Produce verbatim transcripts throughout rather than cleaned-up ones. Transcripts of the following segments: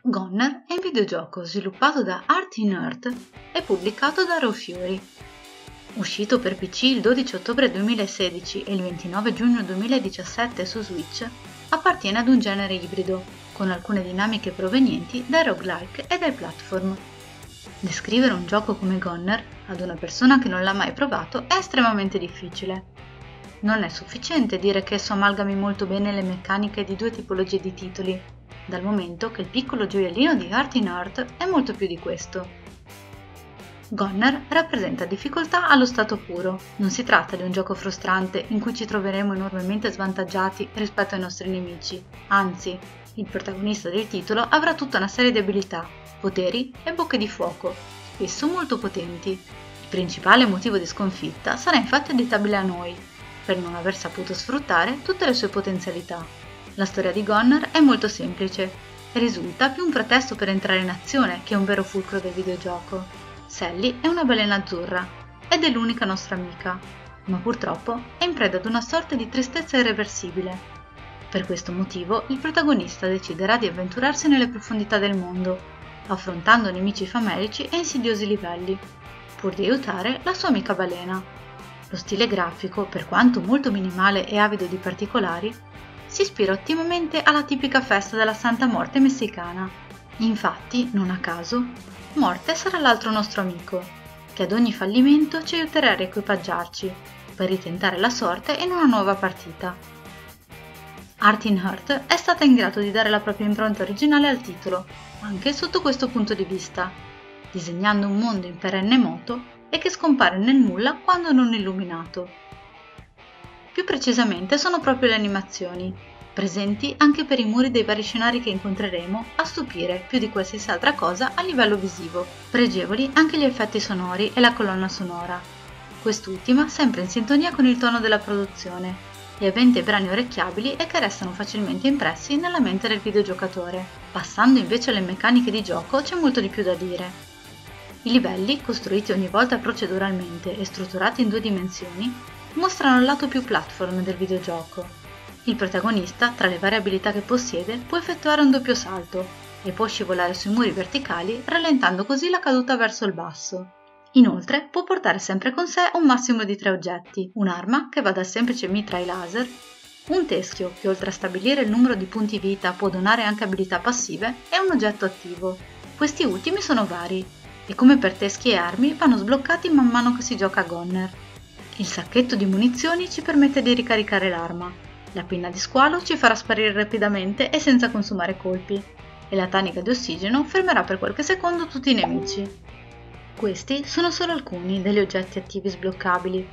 Gonner è un videogioco sviluppato da Art in Earth e pubblicato da Raw Fury. Uscito per P C il dodici ottobre duemilasedici e il ventinove giugno duemiladiciassette su Switch, appartiene ad un genere ibrido, con alcune dinamiche provenienti dai roguelike e dai platform. Descrivere un gioco come Gonner ad una persona che non l'ha mai provato è estremamente difficile. Non è sufficiente dire che esso amalgami molto bene le meccaniche di due tipologie di titoli, dal momento che il piccolo gioiellino di Art in Earth è molto più di questo. Gonner rappresenta difficoltà allo stato puro. Non si tratta di un gioco frustrante in cui ci troveremo enormemente svantaggiati rispetto ai nostri nemici, anzi, il protagonista del titolo avrà tutta una serie di abilità, poteri e bocche di fuoco, spesso molto potenti. Il principale motivo di sconfitta sarà infatti additabile a noi, per non aver saputo sfruttare tutte le sue potenzialità. La storia di Gonner è molto semplice e risulta più un pretesto per entrare in azione che un vero fulcro del videogioco. Sally è una balena azzurra ed è l'unica nostra amica, ma purtroppo è in preda ad una sorta di tristezza irreversibile. Per questo motivo il protagonista deciderà di avventurarsi nelle profondità del mondo, affrontando nemici famelici e insidiosi livelli, pur di aiutare la sua amica balena. Lo stile grafico, per quanto molto minimale e avido di particolari, si ispira ottimamente alla tipica festa della Santa Morte messicana. Infatti, non a caso, Morte sarà l'altro nostro amico, che ad ogni fallimento ci aiuterà a riequipaggiarci, per ritentare la sorte in una nuova partita. Art in Earth è stata in grado di dare la propria impronta originale al titolo, anche sotto questo punto di vista, disegnando un mondo in perenne moto e che scompare nel nulla quando non illuminato. Più precisamente sono proprio le animazioni, presenti anche per i muri dei vari scenari che incontreremo, a stupire più di qualsiasi altra cosa a livello visivo. Pregevoli anche gli effetti sonori e la colonna sonora, quest'ultima sempre in sintonia con il tono della produzione, e avente brani orecchiabili e che restano facilmente impressi nella mente del videogiocatore. Passando invece alle meccaniche di gioco c'è molto di più da dire. I livelli, costruiti ogni volta proceduralmente e strutturati in due dimensioni, mostrano il lato più platform del videogioco. Il protagonista, tra le varie abilità che possiede, può effettuare un doppio salto e può scivolare sui muri verticali, rallentando così la caduta verso il basso. Inoltre, può portare sempre con sé un massimo di tre oggetti: un'arma, che va dal semplice mitra ai laser, un teschio, che oltre a stabilire il numero di punti vita può donare anche abilità passive, e un oggetto attivo. Questi ultimi sono vari, e come per teschi e armi vanno sbloccati man mano che si gioca a Gonner. Il sacchetto di munizioni ci permette di ricaricare l'arma. La pinna di squalo ci farà sparire rapidamente e senza consumare colpi, e la tanica di ossigeno fermerà per qualche secondo tutti i nemici. Questi sono solo alcuni degli oggetti attivi sbloccabili.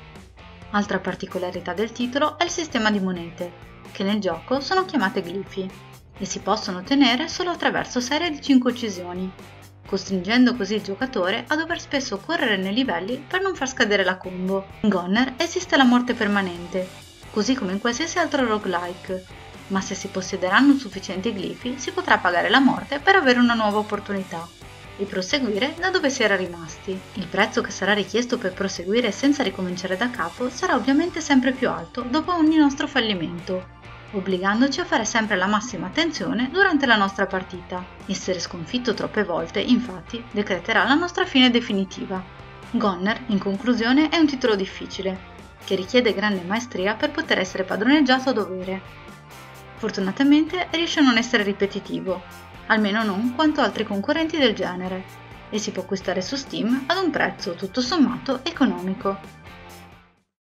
Altra particolarità del titolo è il sistema di monete, che nel gioco sono chiamate glifi, e si possono ottenere solo attraverso serie di cinque uccisioni, costringendo così il giocatore a dover spesso correre nei livelli per non far scadere la combo. In Gonner esiste la morte permanente, così come in qualsiasi altro roguelike, ma se si possederanno sufficienti glifi si potrà pagare la morte per avere una nuova opportunità e proseguire da dove si era rimasti. Il prezzo che sarà richiesto per proseguire senza ricominciare da capo sarà ovviamente sempre più alto dopo ogni nostro fallimento, obbligandoci a fare sempre la massima attenzione durante la nostra partita. Essere sconfitto troppe volte, infatti, decreterà la nostra fine definitiva. Gonner, in conclusione, è un titolo difficile, che richiede grande maestria per poter essere padroneggiato a dovere. Fortunatamente riesce a non essere ripetitivo, almeno non quanto altri concorrenti del genere, e si può acquistare su Steam ad un prezzo tutto sommato economico.